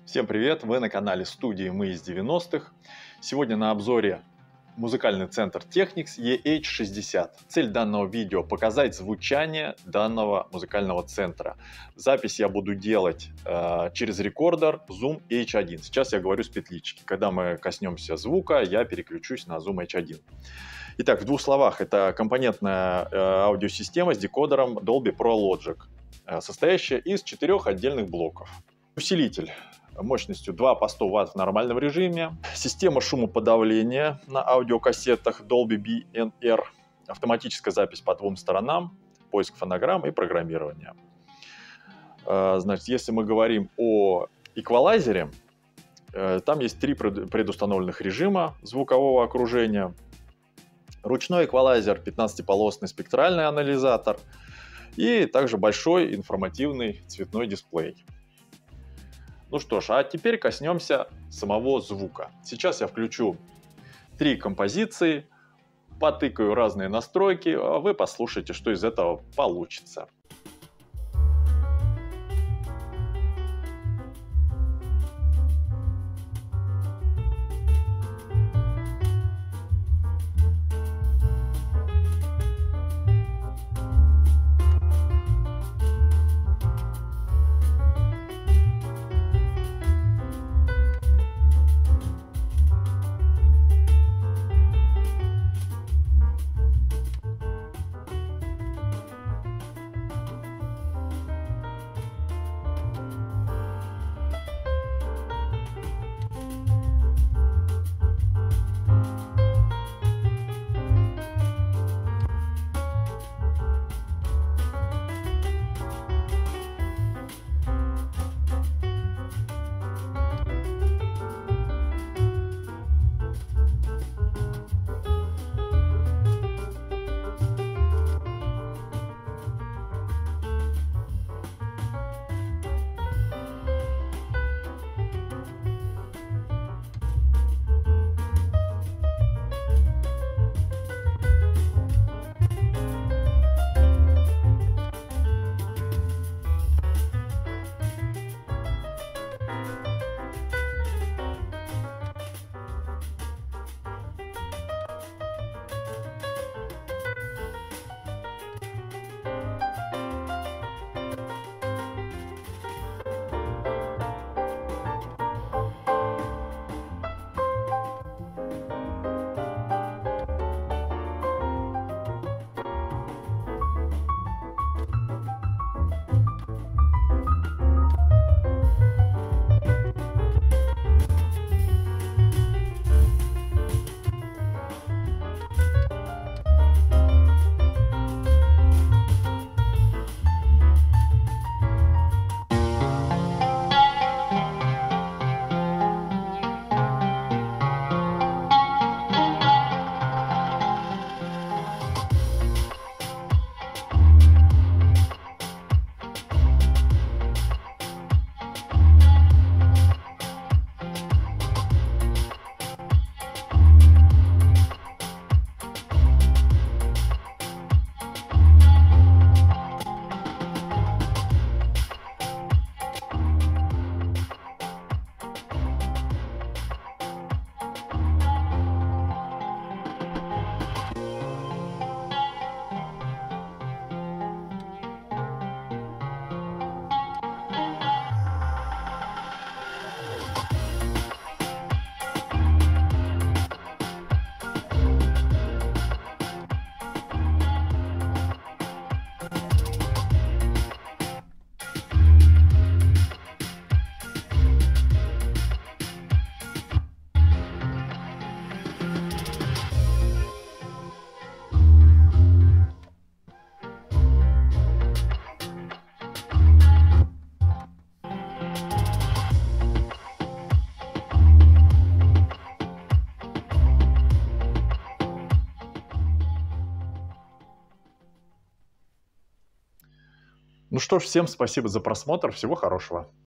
Всем привет! Вы на канале студии «Мы из 90-х». Сегодня на обзоре музыкальный центр Technics EH60. Цель данного видео – показать звучание данного музыкального центра. Запись я буду делать через рекордер Zoom H1. Сейчас я говорю с петлички. Когда мы коснемся звука, я переключусь на Zoom H1. Итак, в двух словах, это компонентная аудиосистема с декодером Dolby Pro Logic, состоящая из 4 отдельных блоков. Усилитель мощностью 2 по 100 Вт в нормальном режиме. Система шумоподавления на аудиокассетах Dolby BNR. Автоматическая запись по двум сторонам, поиск фонограмм и программирование. Значит, если мы говорим о эквалайзере, там есть 3 предустановленных режима звукового окружения. Ручной эквалайзер, 15-полосный спектральный анализатор и также большой информативный цветной дисплей. Ну что ж, а теперь коснемся самого звука. Сейчас я включу 3 композиции, потыкаю разные настройки, а вы послушайте, что из этого получится. Ну что ж, всем спасибо за просмотр, всего хорошего.